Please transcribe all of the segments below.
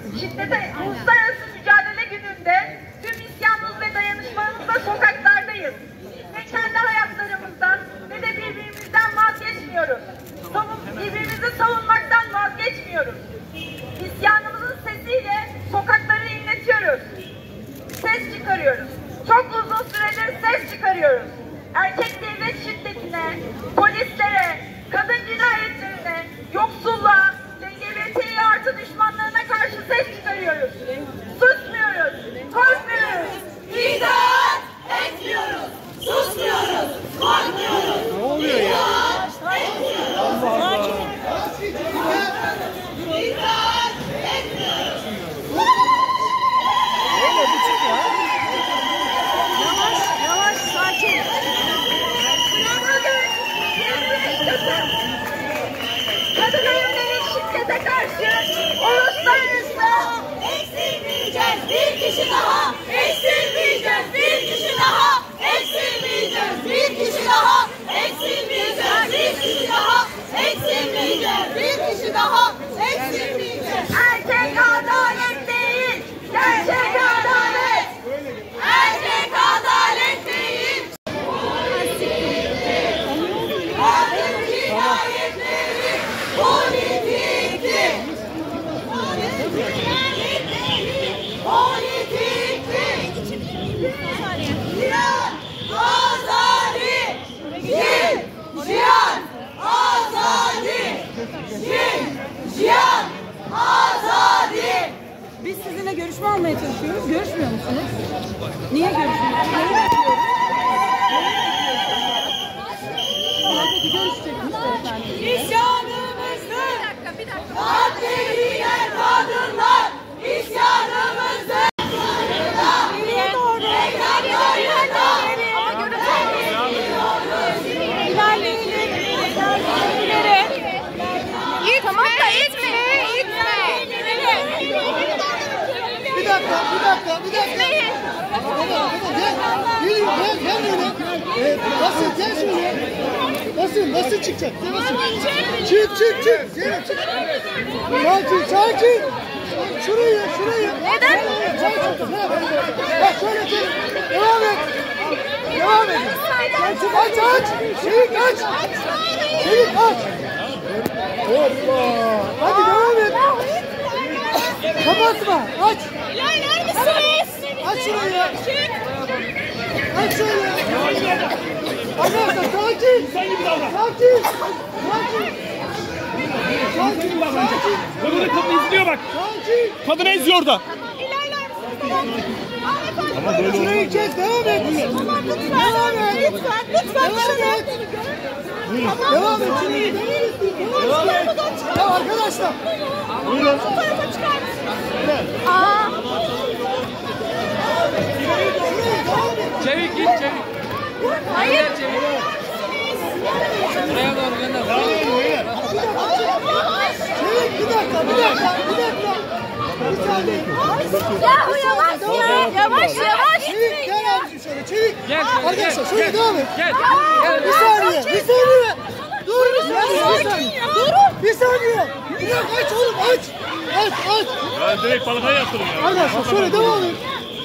Şiddete Uluslararası Mücadele Günü'nde tüm isyanımız ve dayanışmamızla sokaklardayız. Ne kendi hayatlarımızdan ne de birbirimizden vazgeçmiyoruz. Birbirimizi savunmaktan vazgeçmiyoruz. İsyanımızın sesiyle sokakları inletiyoruz. Ses çıkarıyoruz. Çok uzun süredir ses çıkarıyoruz. Erkek devlet şiddetine, polislere, kadın cinayetlerine, yoksulluğa, LGBT artı düşmanlarına karşı ses çıkarıyoruz. Susmuyoruz, korkmuyoruz. İtaat etmiyoruz, susmuyoruz, korkmuyoruz. Ne oluyor ya? Allah Allah. İtaat etmiyoruz. Öyle buçuk ya. Yavaş, sakin. Kadına yönelik şiddete karşı uluslararası Eksilmeyeceğiz bir kişi daha, eksilmeyeceğiz bir kişi daha, eksilmeyeceğiz bir kişi daha, eksilmeyeceğiz bir kişi daha, eksilmeyeceğiz bir kişi daha, eksilmeyeceğiz. erkek adalet değil, gerçek adalet. Erkek adalet değil. Kadın cinayetleri politikti. Politikti. Cihan Azadi. Cihan Azadi. Cihan Azadi. Biz sizinle görüşme almaya çalışıyoruz. Görüşmüyor musunuz? Niye görüşmüyorsunuz? Neyi bekliyoruz? Tamam, peki görüşeceksiniz efendim. İsyanımızı katledilen kadınlar, isyanımızı Tamam da itme. Bir dakika. Gel böyle. Gel şöyle. Nasıl çıkacak? Çık. Zeynep çık. Sakin. Şurayı. Neden? Bak şöyle çık. Devam et. Aç. Çevik aç. Hoppa. Hadi devam et. Kapatma. Aç. Aç şurayı. Aç şöyle. Arkadaşlar sakin. Kadını izliyor bak. Kadını izliyor da. Ama böyle Şurayı kes. Devam et. Devam et. Ya arkadaşlar. buyurun. Çevik git. Hayır. Buraya doğru gönder. Bir dakika. Bir saniye. Yahu yavaş. Çevik gel abicim şöyle. Çevik. Gel. Arkadaşlar şöyle devam et. Gel. Bir saniye. Dur bir saniye. Bir dakika aç oğlum aç. Ya direkt balığa yatırın ya. Arkadaşlar şöyle devam et.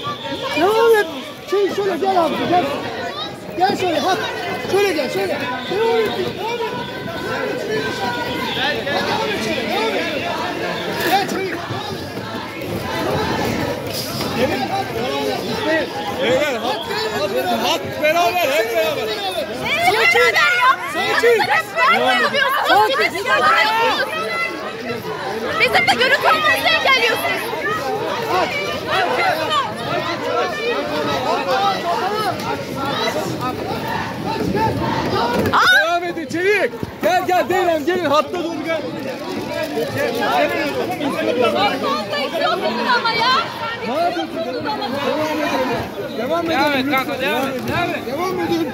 Çevik şöyle gel abi gel. Gel şöyle hadi. Şöyle gel. Devam et. Gel Çevik. Beyler hat beraber hep beraber. Bizim de görüntü olmasını engelliyorsunuz. Devam edin çevik. Gel Deylem gelin hatta doğru gel. Ama ya. Ne yapıyorsun? Devam et kanka devam et.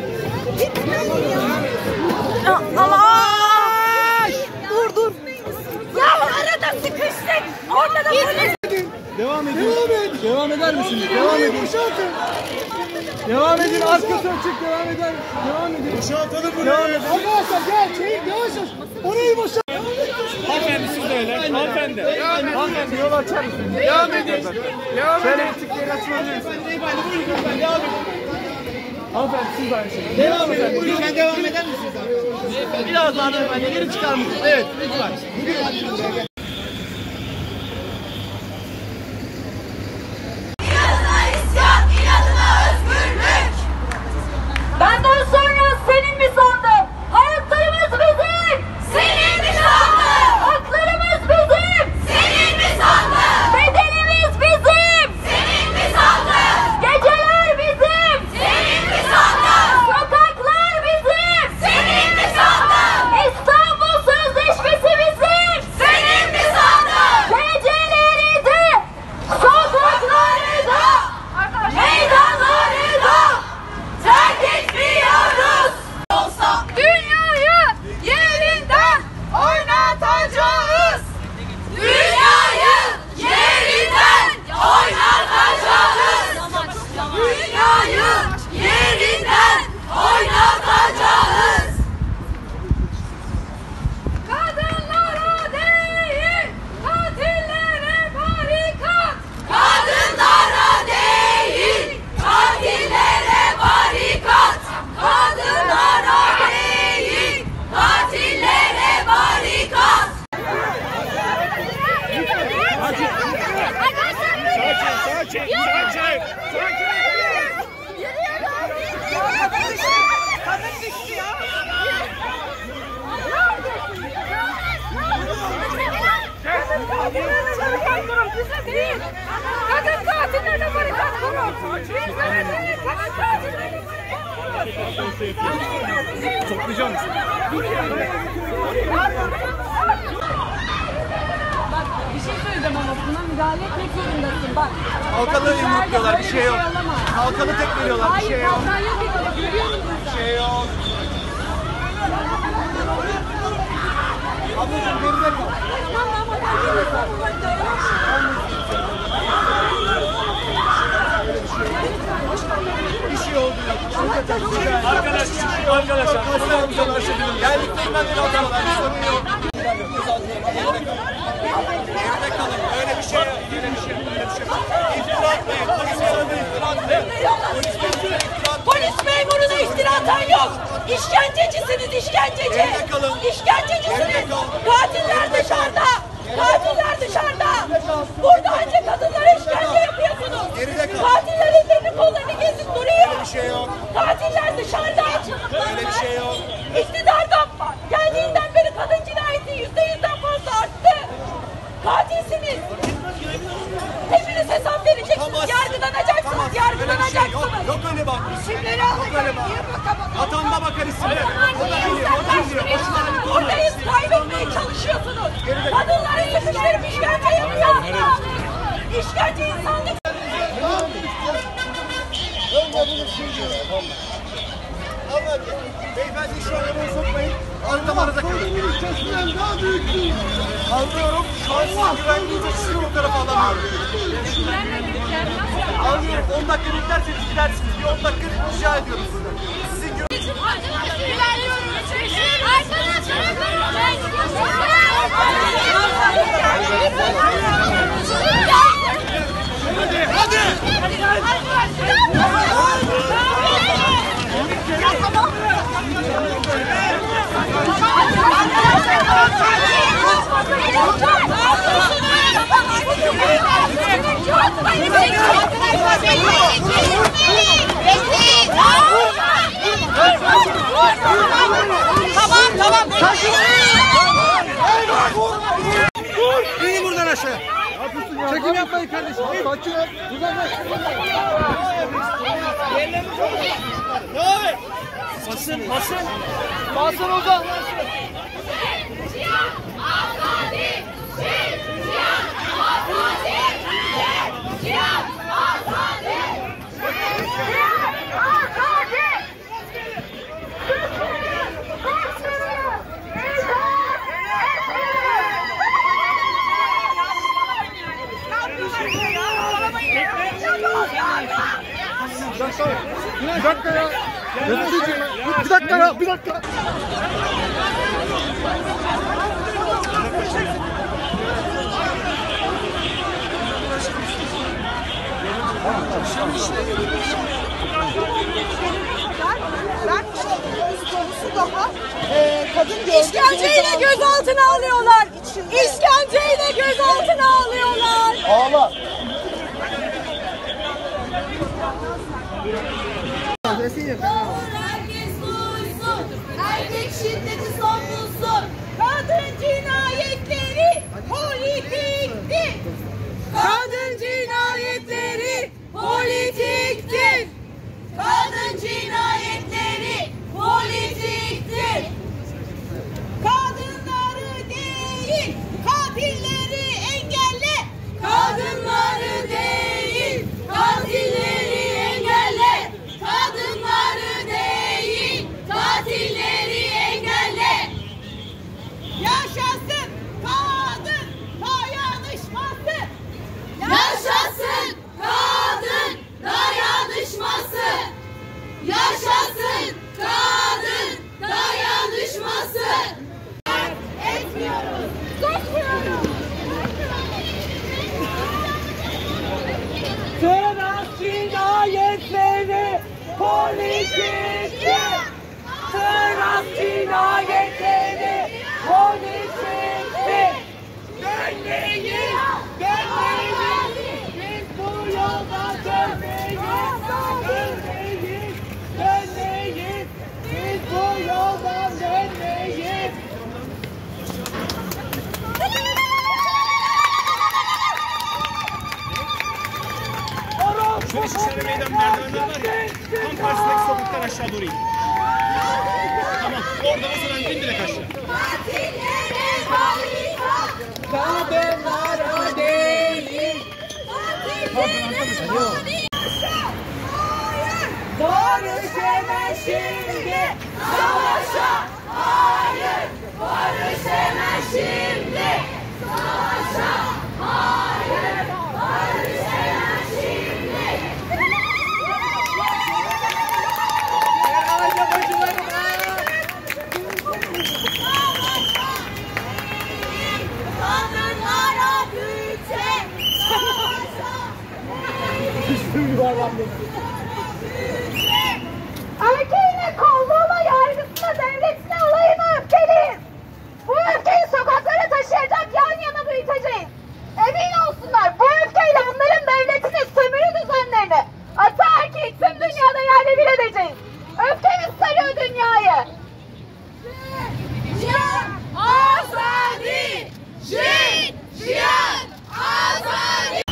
Allah! Dur. Ya arada sıkıştık. Orada da polis. Devam eder misiniz? Devam edin. Arkası açık. Devam edin. Boşaltalım burayı. Arkadaşlar gel Çevik yavaş. Orayı boşalt. Hanımefendi siz de öyle. Hanımefendi. Hanımefendi yol açar mısınız? Devam edin. Şöyle tıklayın açılabilir misiniz? Hanımefendi siz aynı şey. Devam edin. Lütfen devam eder misiniz? Biraz daha hanımefendi geri çıkar mısınız? Evet lütfen. Benden sonra senin mi sandın? Hayatlarımız bizim! Senin mi sandın? Haklarımız bizim! Senin mi sandın? Bedenimiz bizim! Senin mi sandın? Geceler bizim! Senin mi sandın? Sokaklar bizim! Senin mi sandın? İstanbul Sözleşmesi bizim! Senin mi sandın? Geceleri de, sokakları da, meydanları da terk etmiyoruz. Dünyayı yerinden oynatacağız. Dünyayı yerinden oynatacağız. Dünyayı yerinden oynatacağız. Kadınlara değil, katillere barikat. Kadınlara değil, katillere barikat. Kadınlara değil, katillere barikat. Kadın katillerine barikat kurun. Bizlere değil, kadın katillerine barikat. Toplayacağım mısın? Bak bir şey söyleyeceğim ama buna müdahale etmek zorundasın. Bak. Halkalı yumrukluyorlar, bir şey yok. Alamaz. Halkalı tek veriyorlar, bir Hayır, şey yok. kalkan yok ki. Görüyor musun sen? Bir şey yok. Ablacığım geride kal. Tamam ama Bir şey oldu yok. Arkadaşlar. Geldiklerinden beri alıyorlar. Bir sorun yok. Geride kalın. Öyle bir şey yok. Öyle bir şey yok. İftira atmayın. Polis memuruna iftira atmayın. Polis memuruna iftira atan yok. İşkencecisiniz, işkenceci. Geride kalın. İşkencecisiniz. Geride kalın. Katiller dışarıda. Katiller dışarıda. Burada önce kadınlara işkence yapıyorsunuz. Geride kalın. Katiller ellerini kollarını gezip duruyor. Öyle bir şey yok. Katiller dışarıda. Öyle bir şey yok. İktidardan geldiğinden beri kadın cinayeti %100'den fazla arttı. Katilsiniz. Hepiniz hesap vereceksiniz. Tamam. Yargılanacaksınız. Tamam. Öyle bir şey Yargılanacaksınız. yok. Yok öyle bak. İsimleri Yok öyle alacağım. bak. Niye bakamadın? Atanda bakar isimleri. O da biliyor. O da biliyor. Başına bir konu. Buradayız, kaybetmeye çalışıyorsunuz. Kadınları sıkıştırıp işkence yapıyorsunuz. İşkence insanlık. Beyefendi şu an oraya sokmayın. Arkamanıza kalın. Anlıyorum. Şu an sizin güvenliğiniz sizi o tarafa alamıyorum. Anlıyorum. 10 dakika beklerseniz gidersiniz. Bir 10 dakika rica ediyorum sizden. Sizin İnin buradan aşağı. Çekim yapmayın kardeşim. Sakin ol. Basın, basın. Basın Ozan. Bir dakika ya. Bir dakika ya. Bir dakika. herkes duysun. Erkek şiddeti son bulsun. Kadın cinayetleri politiktir. Kadın cinayetleri politiktir. Kadın cinayetleri politiktir. Kadınları değil, katilleri engelle. Kadınları değil, katilleri engelle. Kadınları değil, katilleri engelle. Yaşasın kadın dayanışması. Yaşasın kadın dayanışması. Yaşasın kadın dayanışması. Etmiyoruz. Susmuyoruz. Trans cinayetleri politiktir. Trans cinayetleri politiktir. Dönmeyin, dönmeyin. Biz bu yolda dönmeyin. Dönmeyin, dönmeyin. Biz bu yoldan dönmeyiz. Şöyle Şişhane Meydan merdivenler var ya. Tam karşısındaki sokaktan aşağı doğru in. Tamam. Oradan o zaman in direkt aşağı. Kadınlara değil. Barış hemen şimdi. Savaşa hayır, barış hemen şimdi. Savaşa hayır, barış hemen şimdi. Kadınlara güce, savaşa erkeğine, kolluğuna, yargısına, devletine, alayına öfkeliyiz. Bu öfkeyi sokaklara taşıyacak, yan yana büyüteceğiz. Emin olsunlar, bu öfkeyle onların devletini, sömürü düzenlerini, ataerkiyi tüm dünyada yerle bir edeceğiz. Öfkemiz sarıyor dünyayı. Cihan azadi! Cihan azadi!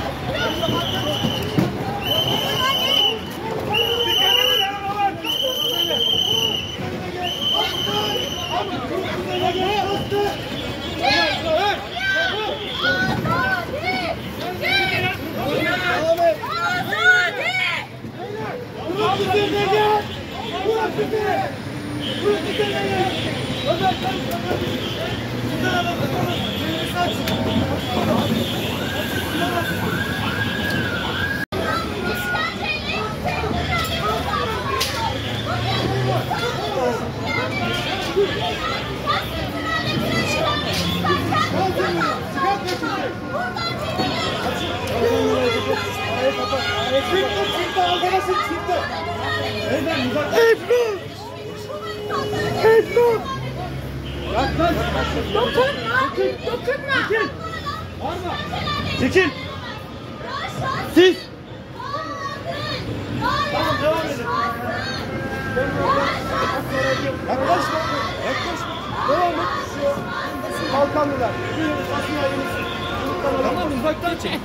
Çekil. Siz. Tamam, devam edin. Yaklaşma. Yaklaşma. Devam et. Kalkanlılar. Tamam, uzaktan çek.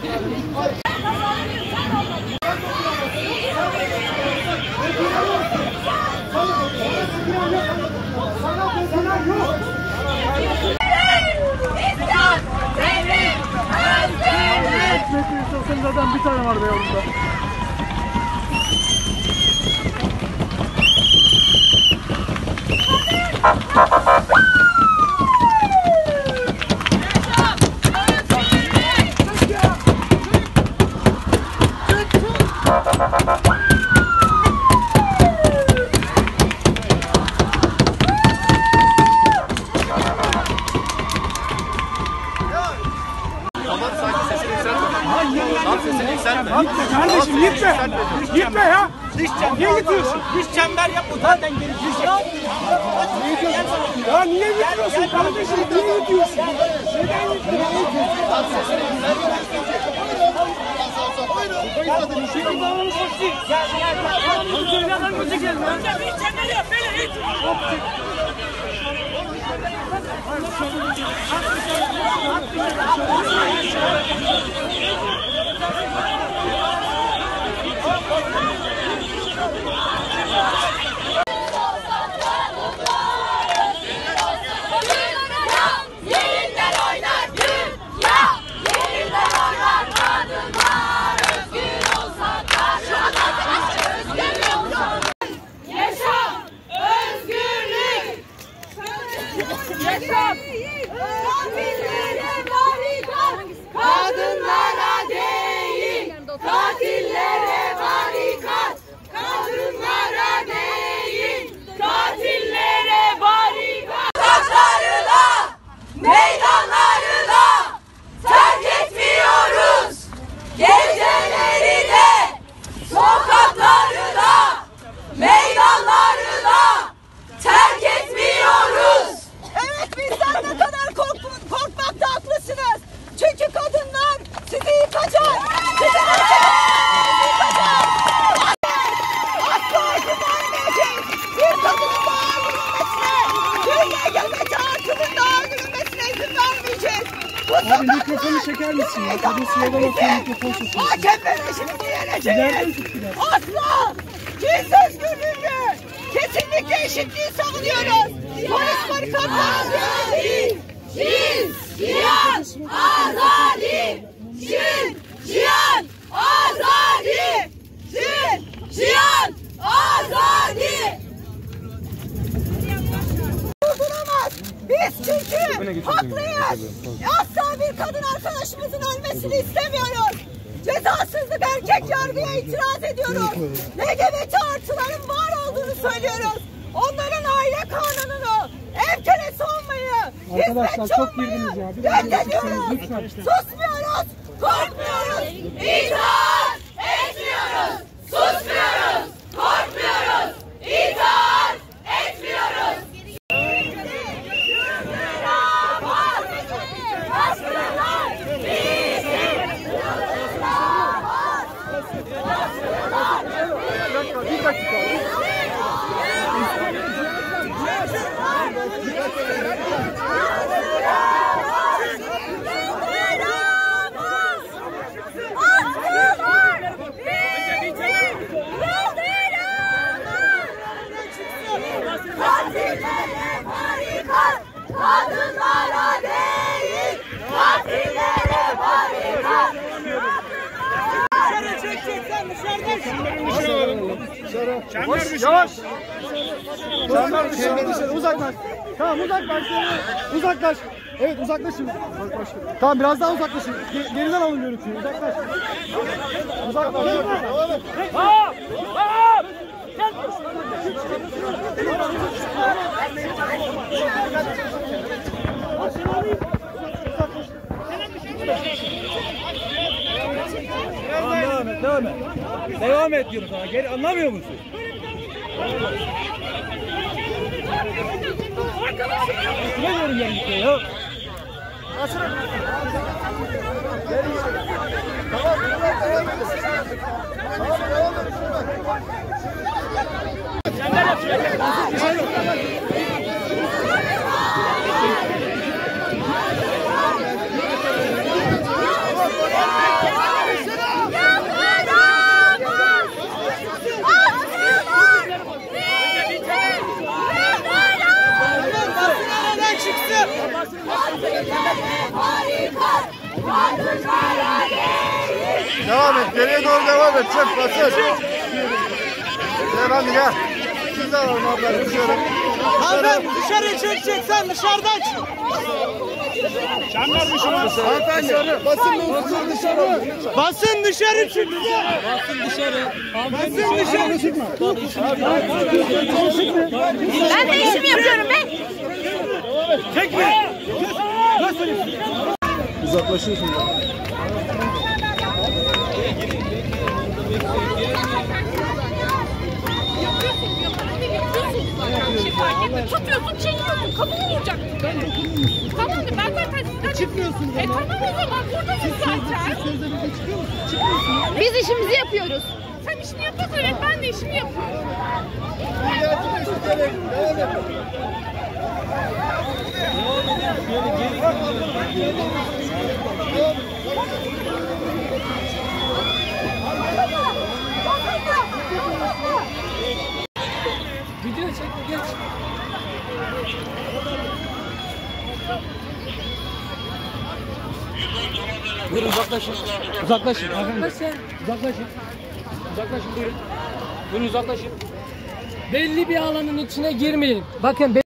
Sen zaten bir tane var be yolunda. Gitme kardeşim, gitme. Gitme ya. Niye gidiyorsun? Dış çember yapma. Zaten gerekecek. Ya niye gidiyorsun kardeşim? Niye gidiyorsun? Neden gidiyorsun? Şimdi bağlanmış olsun. Gel. Onu söyle adam götür gel. Bir çember yap. Böyle hiç. Kadınlara değil, katillere barikat. Kadınlara değil, katillere barikat. Sokaklarına, meydanlarına terk etmiyoruz. Geceleri de sokaklarına, meydanlarına terk etmiyoruz. Evet, bizden ne kadar korkmakta haklısınız. Çünkü kadınlar sizi yıkacak. Sizi yıkacak. Asla izin vermeyeceğiz. Bir kadının daha öldürülmesine, bir LGBT artının daha öldürülmesine izin vermeyeceğiz. Abi mikrofonu çeker misin ya? Kadın slogan atıyor, mikrofon çekiyor. AKP rejimini yeneceğiz. Asla cins özgürlüğünü, kesinlikle eşitliği savunuyoruz. Polis barikatlarına değil. Cins, cihan, azadi. Cins, cihan, azadi. Cins, cihan, azadi. Durduramaz. Biz çünkü haklıyız. Asla bir kadın arkadaşımızın ölmesini istemiyoruz. Cezasızlık erkek yargıya itiraz ediyoruz. LGBT artıların var olduğunu söylüyoruz. Onların aile kanununu, ev kölesi olmayı, Arkadaşlar çok olmayı girdiniz ya. reddediyoruz. Lütfen. Susmuyoruz, korkmuyoruz. İtaat etmiyoruz. Susmuyoruz, korkmuyoruz. İtaat etmiyoruz. Bir dakika. Kadınlara değil, katillere barikat. Yavaş. Çember dışarı. Uzaklaş. Tamam uzaklaş. Uzaklaş. Evet uzaklaşın. Tamam biraz daha uzaklaşın. Geriden alın görüntüyü. Uzaklaş. Uzaklaş. Devam et. Devam et diyorum sana. Geri anlamıyor musun? Ne diyorum yani ya? Devam et. Geriye doğru devam et. Çek basın. Hadi gel. Siz de alalım abla. Hanımefendi dışarı çek sen dışarıdan çık. Çember dışarı. Hanımefendi basın dışarı. Basın dışarı çık. Basın dışarı. Basın dışarı çıkma. Ben de işimi yapıyorum be. Çekme. Uzaklaşıyorsun ya. Tutuyorsun, çekiyorsun. Kapı mı vuracaksın? Tamam mı? Ben zaten sizden Çıkmıyorsunuz ama. Tamam o zaman buradayız zaten. Sözde birlikte çıkıyor musunuz? Çıkmıyorsunuz. Biz işimizi yapıyoruz. Sen işini yapıyorsan öyle, ben de işimi yapıyorum. Video çek, geç. Buyurun uzaklaşın. Uzaklaşın. Uzaklaşın. Uzaklaşın. Uzaklaşın buyurun. Buyurun uzaklaşın. Belli bir alanın içine girmeyin. Bakın